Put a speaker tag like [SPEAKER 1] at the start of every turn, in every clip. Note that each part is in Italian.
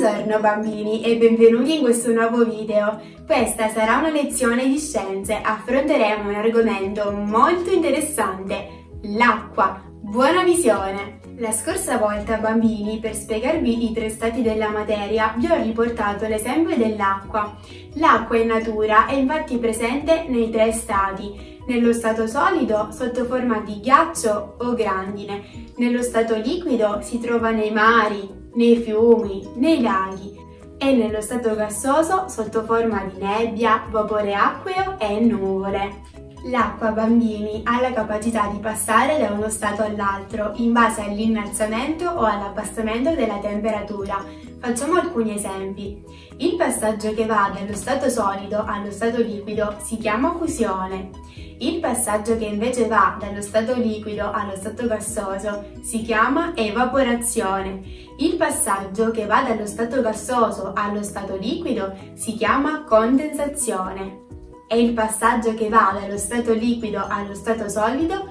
[SPEAKER 1] Buongiorno bambini e benvenuti in questo nuovo video. Questa sarà una lezione di scienze. Affronteremo un argomento molto interessante, l'acqua. Buona visione! La scorsa volta, bambini, per spiegarvi i tre stati della materia, vi ho riportato l'esempio dell'acqua. L'acqua in natura è infatti presente nei tre stati: nello stato solido sotto forma di ghiaccio o grandine, nello stato liquido si trova nei mari, nei fiumi, nei laghi e nello stato gassoso sotto forma di nebbia, vapore acqueo e nuvole. L'acqua, bambini, ha la capacità di passare da uno stato all'altro in base all'innalzamento o all'abbassamento della temperatura. Facciamo alcuni esempi. Il passaggio che va dallo stato solido allo stato liquido si chiama fusione. Il passaggio che invece va dallo stato liquido allo stato gassoso si chiama evaporazione. Il passaggio che va dallo stato gassoso allo stato liquido si chiama condensazione. E il passaggio che va dallo stato liquido allo stato solido,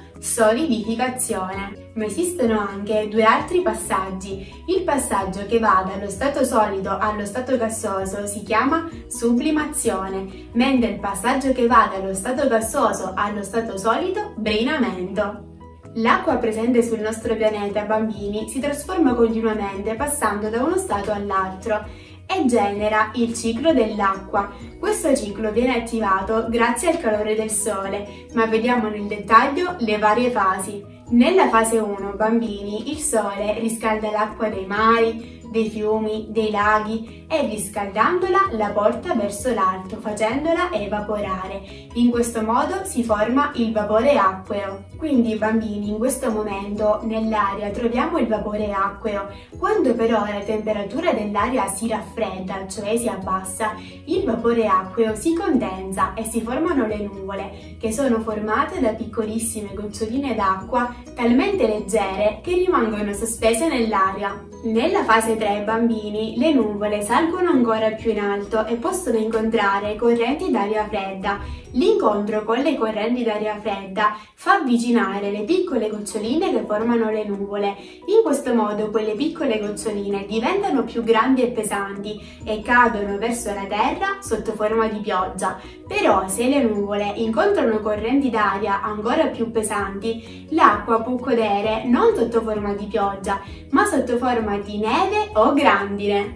[SPEAKER 1] solidificazione. Ma esistono anche due altri passaggi. Il passaggio che va dallo stato solido allo stato gassoso si chiama sublimazione, mentre il passaggio che va dallo stato gassoso allo stato solido, brinamento. L'acqua presente sul nostro pianeta, bambini, si trasforma continuamente passando da uno stato all'altro e genera il ciclo dell'acqua. Questo ciclo viene attivato grazie al calore del Sole, ma vediamo nel dettaglio le varie fasi. Nella fase 1, bambini, il Sole riscalda l'acqua dei mari, dei fiumi, dei laghi e riscaldandola la porta verso l'alto, facendola evaporare. In questo modo si forma il vapore acqueo. Quindi, bambini, in questo momento nell'aria troviamo il vapore acqueo. Quando però la temperatura dell'aria si raffredda, cioè si abbassa, il vapore acqueo si condensa e si formano le nuvole, che sono formate da piccolissime goccioline d'acqua talmente leggere che rimangono sospese nell'aria. Nella fase 3, bambini, le nuvole salgono ancora più in alto e possono incontrare correnti d'aria fredda. L'incontro con le correnti d'aria fredda fa avvicinare le piccole goccioline che formano le nuvole. In questo modo quelle piccole goccioline diventano più grandi e pesanti e cadono verso la terra sotto forma di pioggia. Però se le nuvole incontrano correnti d'aria ancora più pesanti, l'acqua può cadere non sotto forma di pioggia, ma sotto forma di neve o grandine.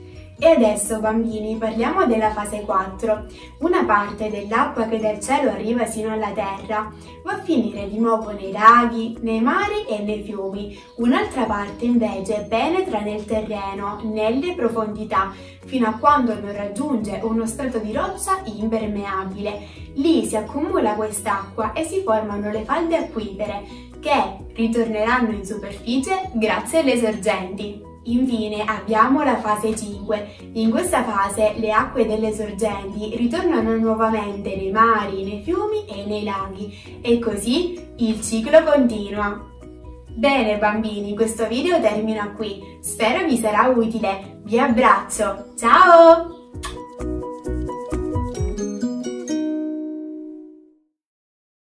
[SPEAKER 1] E adesso, bambini, parliamo della fase 4. Una parte dell'acqua che dal cielo arriva sino alla terra va a finire di nuovo nei laghi, nei mari e nei fiumi. Un'altra parte invece penetra nel terreno, nelle profondità, fino a quando non raggiunge uno strato di roccia impermeabile. Lì si accumula quest'acqua e si formano le falde acquifere, che ritorneranno in superficie grazie alle sorgenti. Infine abbiamo la fase 5. In questa fase le acque delle sorgenti ritornano nuovamente nei mari, nei fiumi e nei laghi e così il ciclo continua. Bene bambini, questo video termina qui. Spero vi sarà utile. Vi abbraccio. Ciao!